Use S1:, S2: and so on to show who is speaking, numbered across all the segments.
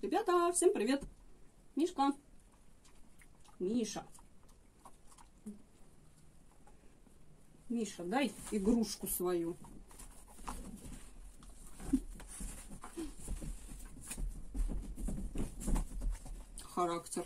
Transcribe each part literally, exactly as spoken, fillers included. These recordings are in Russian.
S1: Ребята, всем привет! Мишка! Миша! Миша, дай игрушку свою. Характер.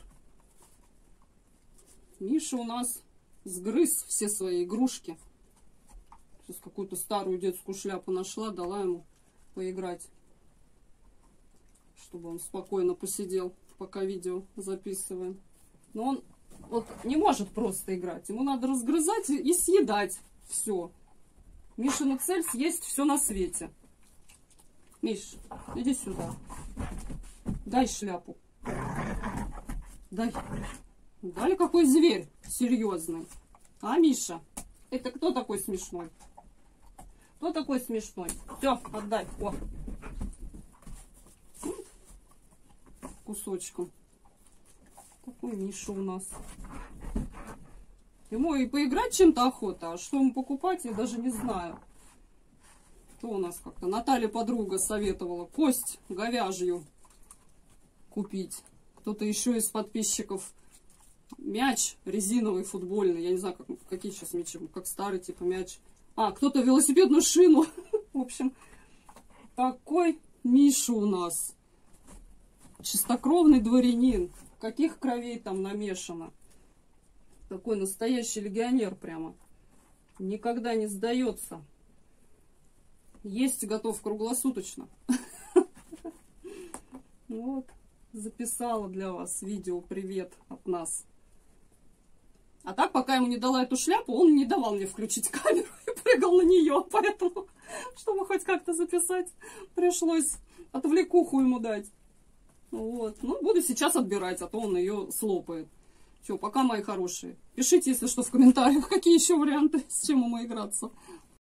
S1: Миша у нас сгрыз все свои игрушки. Сейчас какую-то старую детскую шляпу нашла, дала ему поиграть. Чтобы он спокойно посидел, пока видео записываем. Но он вот не может просто играть. Ему надо разгрызать и съедать все. Мишина цель — съесть все на свете. Миш, иди сюда. Дай шляпу. Дай. Дали, какой зверь серьезный. А, Миша? Это кто такой смешной? Кто такой смешной? Все, отдай. О. Кусочком. Такой Миша у нас. Ему и поиграть чем-то охота, а что ему покупать, я даже не знаю. Что у нас как-то? Наталья, подруга, советовала кость говяжью купить. Кто-то еще из подписчиков мяч резиновый, футбольный. Я не знаю, как, какие сейчас мячи, как старый типа мяч. А, кто-то велосипедную шину. В общем, такой Миша у нас. Чистокровный дворянин. Каких кровей там намешано. Такой настоящий легионер прямо. Никогда не сдается. Есть готов круглосуточно. Вот. Записала для вас видео привет от нас. А так, пока ему не дала эту шляпу, он не давал мне включить камеру и прыгал на нее. Поэтому, чтобы хоть как-то записать, пришлось отвлекуху ему дать. Вот. Ну, буду сейчас отбирать, а то он ее слопает. Все, пока, мои хорошие. Пишите, если что, в комментариях, какие еще варианты, с чем ему играться.